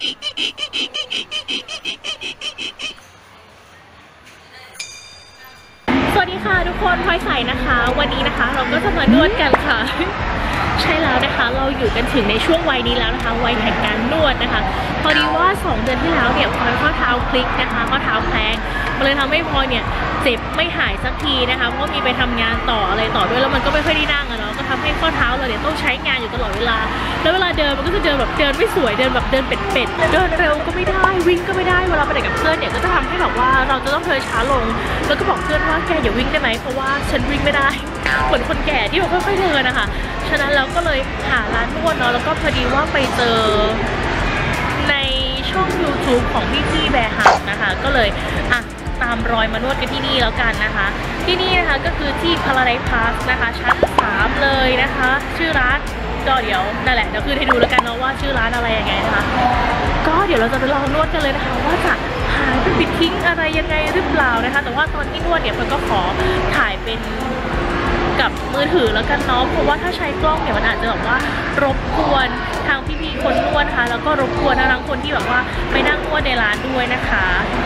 สวัสดีค่ะทุกคนพลอยใสนะคะวันนี้นะคะเราก็จะมานวดกันค่ะใช่แล้วนะคะเราอยู่กันถึงในช่วงวัยนี้แล้วนะคะวัยแห่งการนวดนะคะพอดีว่า2 เดือนที่แล้วเนี่ยพลอยข้อเท้าพลิกนะคะข้อเท้าแพลงมันเลยทำให้พลอยเนี่ยเจ็บไม่หายสักทีนะคะเพราะมีไปทำงานต่ออะไรต่อด้วยแล้วมันก็ไม่ค่อยได้นั่งอะเนาะก็ทำให้ข้อเท้าเราเนี่ยต้องใช้งานอยู่ตลอดเวลาแล้วเวลาเดินมันก็จะเดินแบบเดินไม่สวยเดินแบบเดินเป็ดเดินเร็วก็ไม่ได้วิ่งก็ไม่ได้เวลาไปไหนกับเพื่อนเนี่ยก็จะทำให้แบบว่าเราจะต้องเดินช้าลงแล้วก็บอกเพื่อนว่าแกอย่าวิ่งได้ไหมเพราะว่าฉันวิ่งไม่ได้เหมือนคนแก่ที่แบบค่อยๆเดินนะคะฉะนั้นเราก็เลยหาร้านนวดเนาะแล้วก็พอดีว่าไปเจอในช่อง YouTube ของพี่แบร์ฮักนะคะก็เลยตามรอยมานวดกันที่นี่แล้วกันนะคะที่นี่นะคะก็คือที่ Paradise Park นะคะชั้น3เลยนะคะชื่อร้านก็เดี๋ยวนั่นแหละเดี๋ยวขึ้นให้ดูแล้วกันเนาะว่าชื่อร้านอะไรยังไงนะคะก็เดี๋ยวเราจะไปลองนวดกันเลยนะคะว่าจะหายไปปิดทิ้งอะไรยังไงหรือเปล่านะคะแต่ว่าตอนที่นวดเนี่ยมันก็ขอถ่ายเป็นกับมือถือแล้วกันเนาะเพราะว่าถ้าใช้กล้องเนี่ยมันอาจจะแบบว่ารบกวนทางพี่ๆคนนวดนะคะแล้วก็รบกวนทั้งคนที่แบบว่าไปนั่งนวดในร้านด้วยนะคะ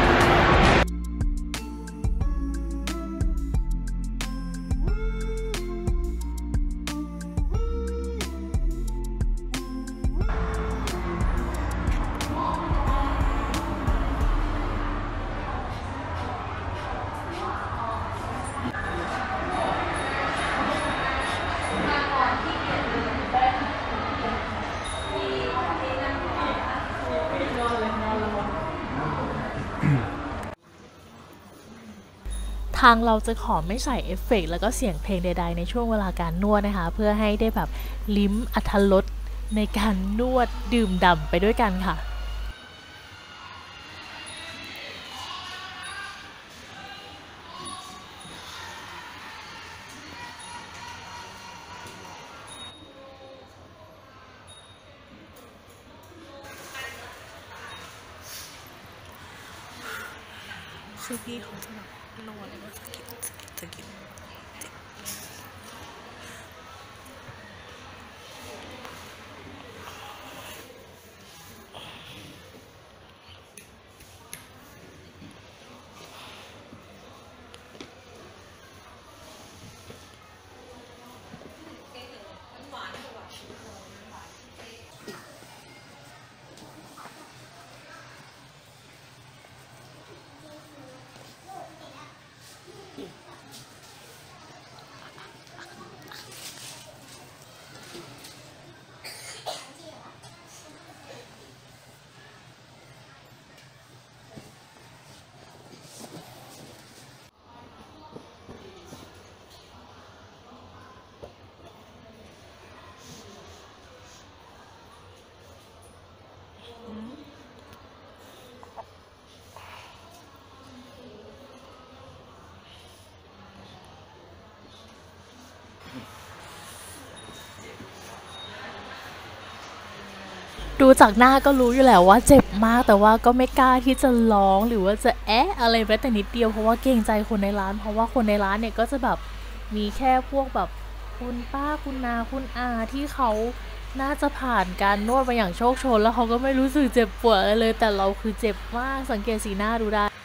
ทางเราจะขอไม่ใส่เอฟเฟกต์แล้วก็เสียงเพลงใดๆในช่วงเวลาการนวดนะคะเพื่อให้ได้แบบลิ้มอรรถรสในการนวดดื่มด่ำไปด้วยกันค่ะคือพี่เขาจะแบบนอนแล้วก็สะกิดดูจากหน้าก็รู้อยู่แล้วว่าเจ็บมากแต่ว่าก็ไม่กล้าที่จะร้องหรือว่าจะอะไรแม้แต่นิดเดียวเพราะว่าเกรงใจคนในร้านเพราะว่าคนในร้านเนี่ยก็จะแบบมีแค่พวกแบบคุณป้าคุณนาคุณอาที่เขาน่าจะผ่านการนวดมาอย่างโชคโชนแล้วเขาก็ไม่รู้สึกเจ็บปวดอะไรเลยแต่เราคือเจ็บมากสังเกตสีหน้าดูได้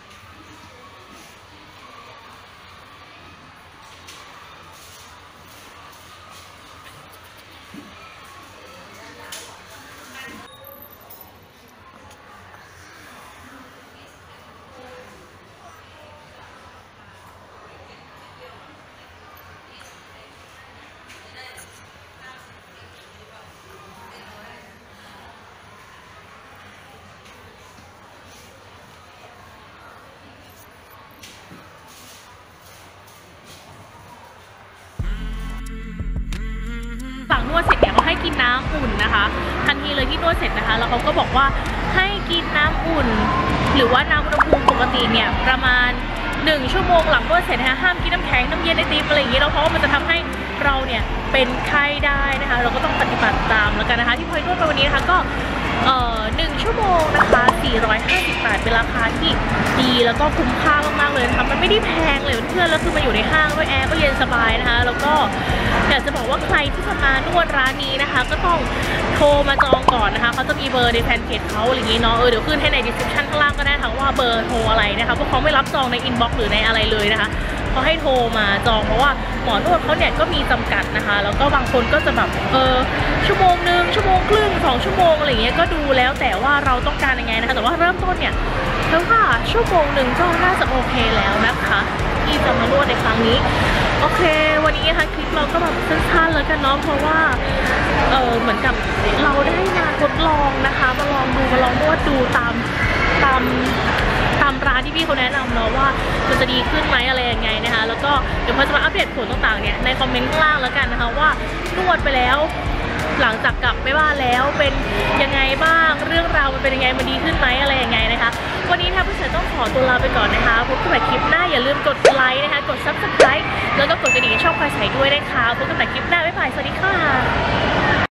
หลังนวดเสร็จเนี่ยเขาให้กินน้ำอุ่นนะคะทันทีเลยที่นวดเสร็จนะคะแล้วเขาก็บอกว่าให้กินน้ำอุ่นหรือว่าน้ำอุณหภูมิปกติเนี่ยประมาณ1 ชั่วโมงหลังนวดเสร็จนะคะห้ามกินน้ำแข็งน้ำเย็นไอติมอะไรอย่างเงี้ยเพราะว่ามันจะทำให้เราเนี่ยเป็นไข้ได้นะคะเราก็ต้องปฏิบัติตามแล้วกันนะคะที่พลอยนวดไปวันนี้นะคะก็ 1 ชั่วโมงนะคะ450 บาทเป็นราคาที่ดีแล้วก็คุ้มค่ามากๆเลยนะคะมันไม่ได้แพงเลยเพื่อนๆแล้วคือมาอยู่ในห้างด้วยแอร์ก็เย็นสบายนะคะแล้วก็อยากจะบอกว่าใครที่จะมานวดร้านนี้นะคะก็ต้องโทรมาจองก่อนนะคะเขาจะมีเบอร์ในแฟนเพจเขาอะไรอย่างนี้เนาะเดี๋ยวขึ้นให้ใน description ข้างล่างก็ได้ค่ะว่าเบอร์โทรอะไรนะคะเพราะเขาไม่รับจองใน inbox หรือในอะไรเลยนะคะเขาให้โทรมาจองเพราะว่าหมอนวดเขาเนี่ยก็มีจำกัดนะคะแล้วก็บางคนก็จะแบบชั่วโมงนึงชั่วโมงครึ่ง2 ชั่วโมงอะไรเงี้ยก็ดูแล้วแต่ว่าเราต้องการยังไงนะคะแต่ว่าเริ่มต้นเนี่ยเพราะว่าชั่วโมงนึงก็น่าจะโอเคแล้วนะคะที่จะมานวดในครั้งนี้โอเควันนี้นะคะคลิปเราก็แบบสั้นๆแล้วกันเนาะเพราะว่าเหมือนกับเราได้มาทดลองนะคะมาลองนวดดูตามร้านที่พี่เขาแนะนำเนาะว่ามันจะดีขึ้นไหมอะไรยังไงนะคะแล้วก็เดี๋ยวพอจะมาอัปเดตผลต่างๆเนี่ยในคอมเมนต์ข้างล่างแล้วกันนะคะว่านวดไปแล้วหลังจากกลับไปบ้านแล้วเป็นยังไงบ้างเรื่องราวมันเป็นยังไงมันดีขึ้นไหมอะไรยังไงนะคะวันนี้ค่ะผู้ชายต้องขอตัวลาไปก่อนนะคะพบกันใหม่คลิปหน้าอย่าลืมกดไลค์นะคะกด Subscribe แล้วก็กดกระดิ่งช่องพลอยใสด้วยนะคะพบกันใหม่คลิปหน้าบ๊ายบายสวัสดีค่ะ